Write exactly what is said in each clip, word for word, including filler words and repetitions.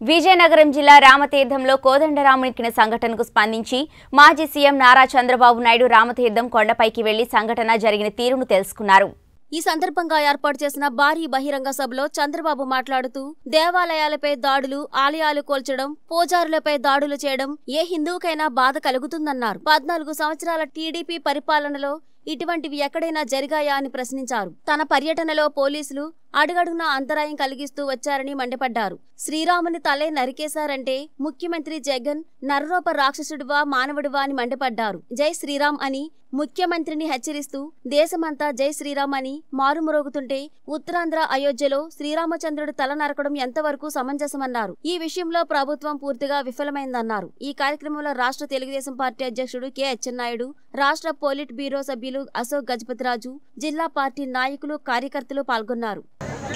విజయనగరం జిల్లా రామతీర్థంలో కోదండరామునికిన సంఘటనకు స్పందించి మాజీ సీఎం నారా చంద్రబాబు నాయుడు రామతీర్థం కొండపైకి వెళ్లి సంఘటన జరిగిన తీరును తెలుసుకున్నారు. ఈ సందర్భంగా ఏర్పాటు చేసిన భారీ బహిరంగ సభలో చంద్రబాబు మాట్లాడుతూ దేవాలయాలపై దాడులు, ఆలయాలు కూల్చడం, పూజారులపై దాడులు చేయడం ఏ హిందువుకైనా బాధ కలుగుతుందన్నారు. పద్నాలుగు సంవత్సరాల టీడీపీ పరిపాలనలో ఇటువంటివి ఎక్కడైనా జరిగాయా అని ప్రశ్నించారు. తన పర్యటనలో పోలీసులు అడుగడుగునా అంతరాయం కలిగిస్తూ వచ్చారని మండిపడ్డారు. శ్రీరాముని తలే నరికేశారంటే ముఖ్యమంత్రి జగన్ నరరూప రాక్షసుడివా మానవుడివా అని మండిపడ్డారు. జై శ్రీరామ్ అని ముఖ్యమంత్రిని హెచ్చరిస్తూ దేశమంతా జై శ్రీరామ్ అని మారుమరోగుతుంటే ఉత్తరాంధ్ర అయోధ్యలో శ్రీరామచంద్రుడి తల నరకడం ఎంతవరకు సమంజసమన్నారు. ఈ విషయంలో ప్రభుత్వం పూర్తిగా విఫలమైందన్నారు. ఈ కార్యక్రమంలో రాష్ట్ర తెలుగుదేశం పార్టీ అధ్యక్షుడు కె అచ్చెన్నాయుడు, రాష్ట్ర పోలిట్ బ్యూరో సభ్యులు అశోక్ గజపతిరాజు, జిల్లా పార్టీ నాయకులు, కార్యకర్తలు పాల్గొన్నారు.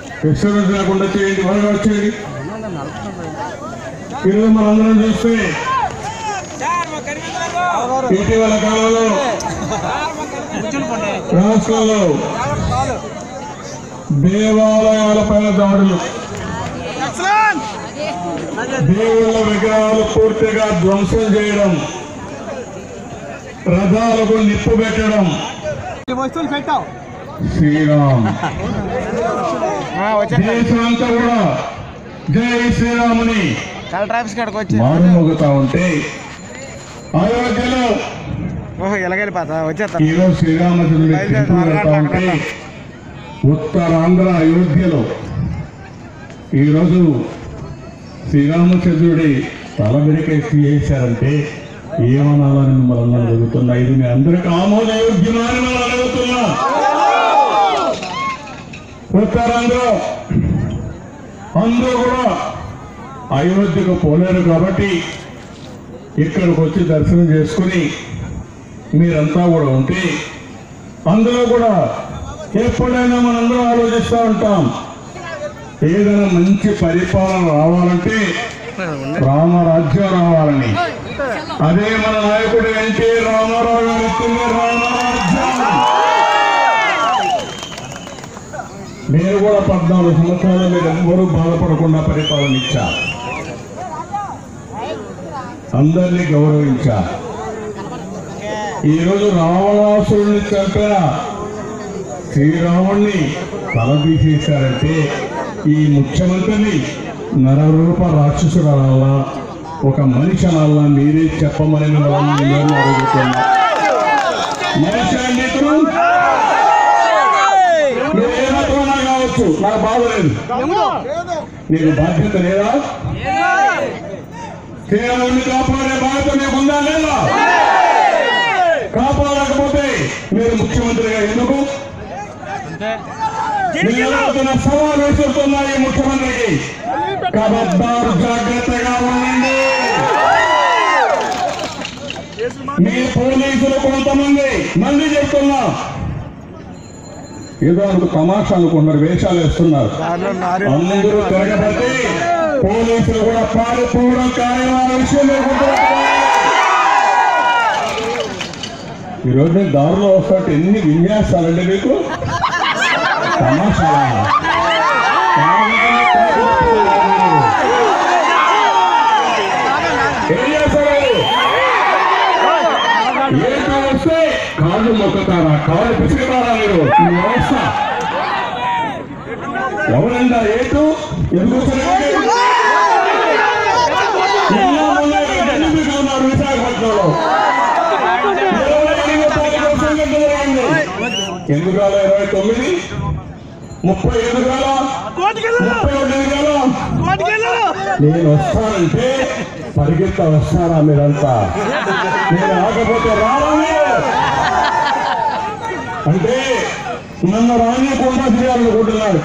ఇటీవల కాలంలో రాష్ట్రంలో దేవాలయాలపైన దాడులు, దేవుళ్ళ విగ్రహాలు పూర్తిగా ధ్వంసం చేయడం, రథాలకు నిప్పు పెట్టడం, శ్రీరామ్ దేశమంతా కూడా జై శ్రీరాముని మారుమోగుతా ఉంటే అయోధ్యలో ఈరోజు శ్రీరామచంద్రుడి ఉత్తరాంధ్ర అయోధ్యలో ఈరోజు శ్రీరామచంద్రుడి తల వెనకేసి చేశారంటే ఏమనాలని మిమ్మల్ని అడుగుతున్నా. ఇది మీ అందరికీ ఆమోదయోగ్యమని మనం అడుగుతున్నా. ఉత్తరాంధ్ర అందరూ కూడా అయోధ్యకు పోలేరు కాబట్టి ఇక్కడికి వచ్చి దర్శనం చేసుకుని మీరంతా కూడా ఉంటే అందులో కూడా ఎప్పుడైనా మనందరం ఆలోచిస్తూ ఉంటాం, ఏదైనా మంచి పరిపాలన రావాలంటే రామరాజ్యం రావాలని. అదే మన నాయకుడు ఎన్టీ రామారావు గారు ఇచ్చింది రామరాజ్యం. నేను కూడా పద్నాలుగు సంవత్సరాలు మీరు ఎవ్వరూ బాధపడకుండా పరిపాలన ఇచ్చా, అందరినీ గౌరవించా. ఈరోజు రావణాసురుడిని చంపిన శ్రీరాముణ్ణి తల తీసేశారంటే ఈ ముఖ్యమంత్రిని నరరూప రాక్షసుడు అనాలా, ఒక మనిషి అనాలా? మీరే చెప్పమని మిమ్మల్ని అడుగుతున్నా. మనిషి అన్నిటిలో మీరు ఏ రకమైనా కావచ్చు, నాకు బాధలేదు. నీకు బాధ్యత లేదా? శ్రీరాముడిని కాపాడే బాధ్యత మీకుందా లేదా? కాపాడకపోతే మీరు ముఖ్యమంత్రిగా ఎందుకు? సవాల్ వేసుకున్నారు ఈ ముఖ్యమంత్రికి. కబద్దారు, జాగ్రత్తగా ఉండండి. మీ పోలీసులు కొంతమంది మంది చెప్తున్నా, ఏదో అందుకు తమాషా అనుకుంటున్నారు, వేషాలు వేస్తున్నారు. అందరూ తిరగబట్టి పోలీసులు కూడా పారిపోవడం కార్యక్రమాల విషయం ఈరోజు దారిలో వస్తాడు. ఎన్ని విన్యాసాలండి మీకు, తమాషా. ఏం చేస్తారు? ఏంటో వస్తే కాళ్ళు మొక్కుతారా, కాళ్ళు పిసుకుతారా? మీరు ఈ వ్యవస్థ ఎవరండా? ఏటు ఎందుకు ఉన్నారు? విశాఖపట్నంలో ఎందుకు కాల ఇరవై తొమ్మిది ముప్పై ఐదు కాల ముప్పై ఒకటి కాల నేను వస్తానంటే పరిగెత్త వస్తారా మీరంతా? నేను ఆకపోతే రావాలని అంటే నన్ను రానియకుండా చేయాలనుకుంటున్నాడు.